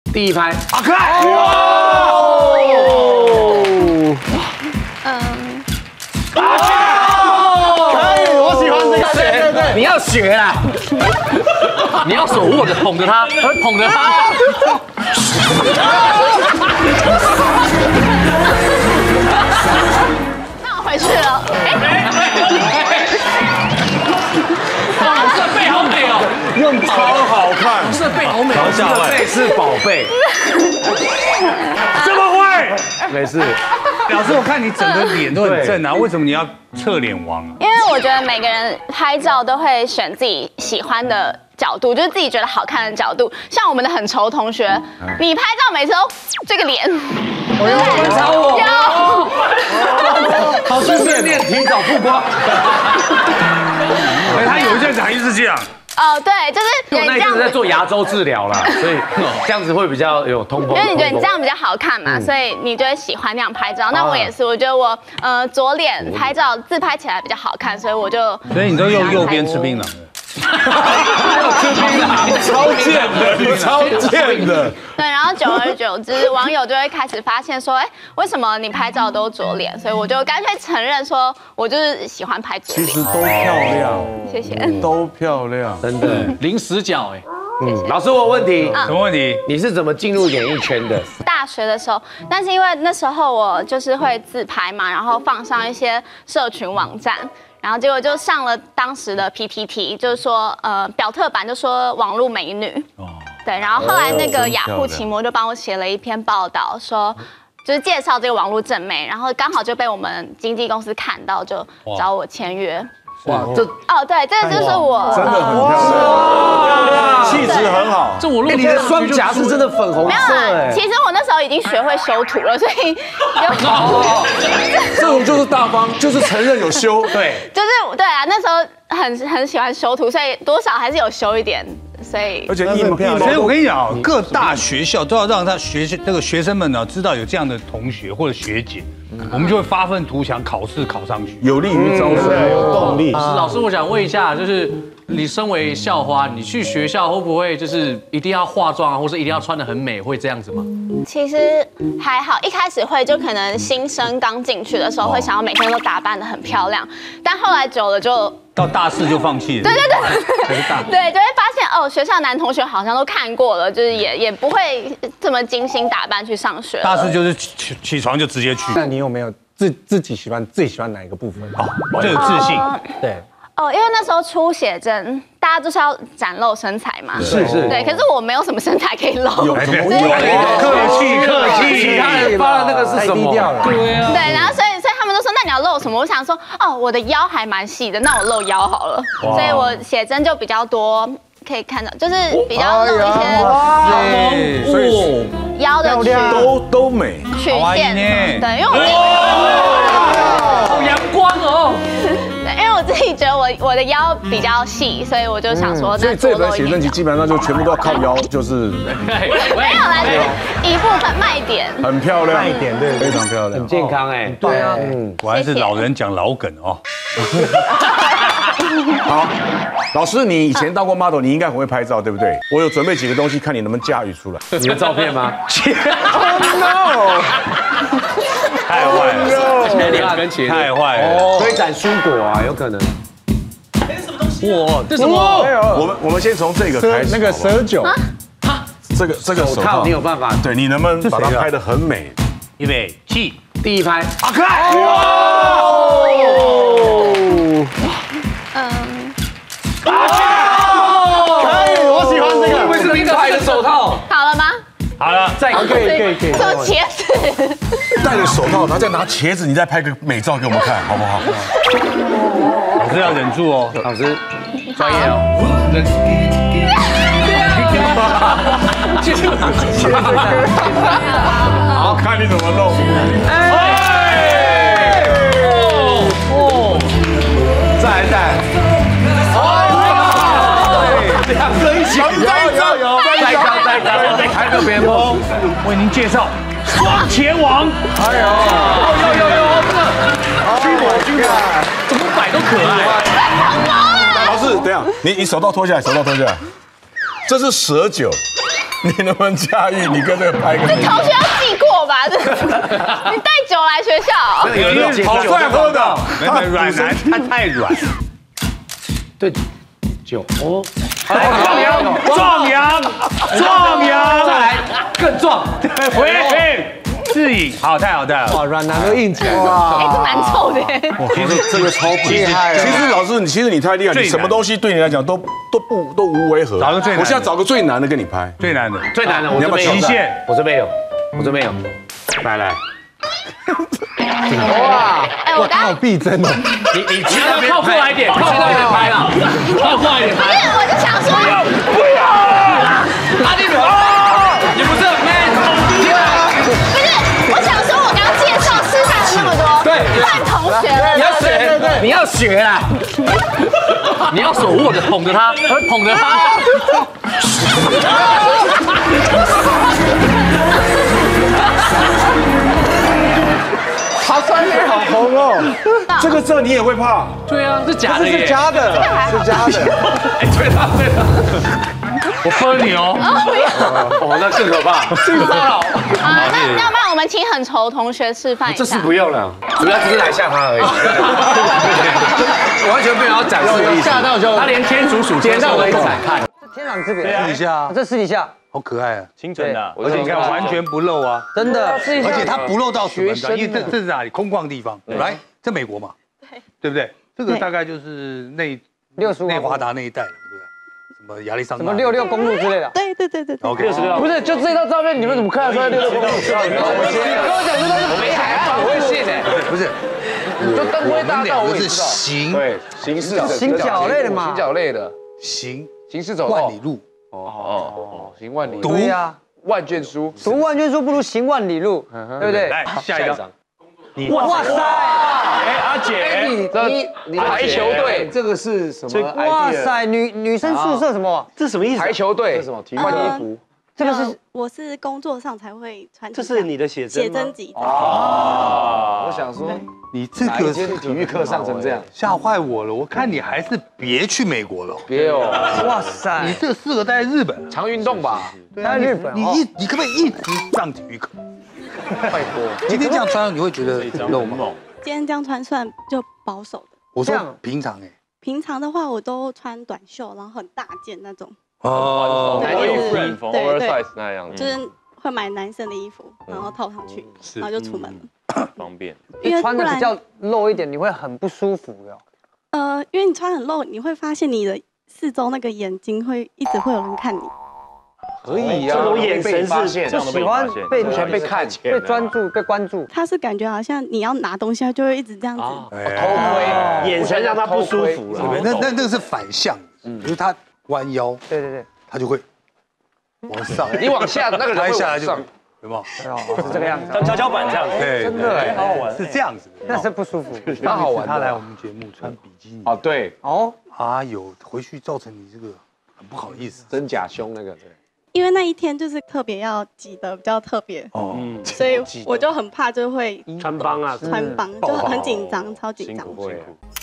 第一拍。 阿克。可以，我喜欢这个。对， 你要学啦，你要手握着捧着它，捧着它。 那我回去了。 这背好美哦， 用超好看， 这背好美。 这个背是宝贝，这么会？ 没事。 老师，我看你整个脸都很正啊，为什么你要侧脸王啊？ 因为我觉得每个人拍照都会选自己喜欢的角度，就是自己觉得好看的角度。像我们的很愁同学，你拍照每次都这个脸， 观察我，好训练，提早曝光。 哎，他有一阵子还是这样。 哦，对，就是我那一阵子在做牙周治疗啦，所以这样子会比较有通风。 因为你觉得你这样比较好看嘛，所以你就会喜欢那样拍照。那我也是，我觉得我左脸拍照自拍起来比较好看，所以我就。 所以你都用右边吃槟榔的。 吃槟榔， 超贱的，你超贱的。 对，然后久而久之，网友就会开始发现说，哎，为什么你拍照都左脸？所以我就干脆承认说，我就是喜欢拍左脸。 其实都漂亮， 谢谢。 都漂亮， 真的零死角哎。 老师，我有问题， 什么问题？ 你是怎么进入演艺圈的？ 大学的时候，但是因为那时候我就是会自拍嘛，然后放上一些社群网站。然后结果就上了当时的 PTT， 就是说表特版就说网络美女，对，然后后来那个雅虎奇摩就帮我写了一篇报道，说就是介绍这个网络正妹，然后刚好就被我们经纪公司看到，就找我签约。 哇，这对，这就是我真的很漂亮，气质很好。 这我你的双颊是真的粉红色哎。 其实我那时候已经学会修图了，所以这种就是大方，就是承认有修。 对， 就是对啊，那时候很喜欢修图，所以多少还是有修一点。所以， 而且很漂亮。所以我跟你讲，各大学校都要让他这个学生们呢知道有这样的同学或者学姐，我们就会发愤图强，考试考上去，有利于招生，有动力。 老师，我想问一下，就是你身为校花，你去学校会不会就是一定要化妆啊，或是一定要穿得很美，会这样子吗？ 其实还好，一开始会就可能新生刚进去的时候会想要每天都打扮得很漂亮，但后来久了就。 到大四就放弃了。对， 对，就会发现学校男同学好像都看过了，就是也不会这么精心打扮去上学。 大四就是起床就直接去。 那你有没有最喜欢哪一个部分？ 就有自信。 对。 因为那时候出写真，大家就是要展露身材嘛。 是。 对，可是我没有什么身材可以露。 有，客气， 他发的那个是什么？ 对啊。 对，然后所以他们都说，那你要露什么？我想说，我的腰还蛮细的，那我露腰好了。所以我写真就比较多，可以看到，就是比较露一些腰的都美曲线。对，因为好阳光哦。 对，因为我自己觉得我的腰比较细，所以我就想说， 所以这本写真集基本上就全部都要靠腰，就是没有啦，就是一部分卖点， 很漂亮， 卖点对， 非常漂亮， 很健康哎。 对啊， 我还是老人讲老梗哦。 好，老师，你以前当过 model， 你应该很会拍照，对不对？我有准备几个东西，看你能不能驾驭出来。 你的照片吗？ No， 太坏了，太坏了， 推展蔬果啊，有可能。 哇，这什么？ 我们先从这个开始， 那个蛇酒， 这个手套你有办法？ 对，你能不能把它拍得很美？ 预备起， 第一拍， 阿克，可以，我喜欢这个。 为什么一个白的手套？ 好了吗？ 好了， 再可以。 做茄子， 戴着手套，然后再拿茄子，你再拍个美照给我们看，好不好？ 老师要忍住哦， 老师专业哦。 好，看你怎么弄。再。 两个一起， 有， 再开个边锋， 为您介绍双茄王。 有，这个怎么摆都可爱。 老师，等一下，你手套脱下来，这是蛇酒。 你能不能驾驭？你跟这个拍个？ 同学要记过吧？这你带酒来学校？ 好帅喝的， 没软男，他太软。 对，酒哦， 壮阳， 再来更壮， 喂，适应，好，太好。 哇，软男都硬起来。 哎，这蛮臭的。 这个超厉害。其实老师，其实你太厉害，你什么东西对你来讲都无违和。 找个最难的我现在找个最难的跟你拍。 最难的， 我这边有极限， 我这边有，来， 哇， 哎，我刚好逼真哦。 你靠过来一点，靠过来一点拍啦，靠过来一点不是， 拍。 我就想说， 阿弟你不是 man， 不是，我想说，我刚介绍示范了那么多， 对换同学了， 你要学，你要学啦，你要手握着捧着他，捧着他。 好酸脸，好红哦。 这个你也会怕？ 对啊，是假的耶， 是假的，是假的。 哎，对了， 我分你哦。 哦，那更可怕，性骚扰。 啊，那要不然我们请很丑的同学示范一下。 这次不用了，主要只是来吓他而已。完全没有要展示的意思， 吓到就他连天竺鼠接到都不敢看。 天壤之别， 私底下这私底下好可爱啊， 清纯的， 而且你看完全不露啊， 真的， 而且它不露到什么，因为这是哪里空旷地方，来，在美国嘛，对不对？这个大概就是内华达那一带了，对不对？什么亚利桑那， 什么66公路之类的。 对。 OK， 66 不是，就这张照片，你们怎么看得出来66公路？你跟我讲这都是北海岸，我会信哎。 不是， 就灯辉大道，我也是知道。 行对，行驶行脚类的嘛， 行脚类的， 行行驶走万里路， 行万里路， 对呀， 万卷书， 读万卷书不如行万里路，对不对？ 来下一张， 哇塞！ 哎，阿姐，你排球队， 这个是什么？ 哇塞，女生宿舍什么？ 这什么意思？排球队，这什么？换衣服， 这个是我是工作上才会穿。 这是你的写真吗？ 写真集。 哦，我想说， 你这个体育课上成这样， 吓坏我了，我看你还是别去美国了， 别哦， 哇塞！ 你这适合待在日本， 常运动吧？ 在日本， 你可不可以一直上体育课？ 拜托， 今天这样穿你会觉得露吗？ 今天这样穿算就保守的。 我说平常哎， 平常的话我都穿短袖，然后很大件那种。 哦， 对， 那样就是会买男生的衣服，然后套上去，然后就出门了。 方便。 因为穿的比较露一点，你会很不舒服的。 因为你穿很露，你会发现你的四周那个眼睛会一直会有人看你。 可以呀， 这种眼神是就喜欢被全被看， 被专注、被关注。 他是感觉好像你要拿东西，他就会一直这样子。 偷窥， 眼神让他不舒服了。 那是反向，就是他弯腰， 对， 他就会往上， 你往下，那个人会下来就往上， 有没有？ 是这个样子， 像跷跷板这样， 对， 真的好好玩， 是这样子的。 那是不舒服。 蛮好玩的。 他来我们节目穿比基尼， 哦，对， 哦， 回去造成你这个很不好意思。 真假胸那个，对。 因为那一天就是特别要挤得比较特别，所以我就很怕就会穿帮啊， 穿帮，就很紧张，超紧张。 辛苦。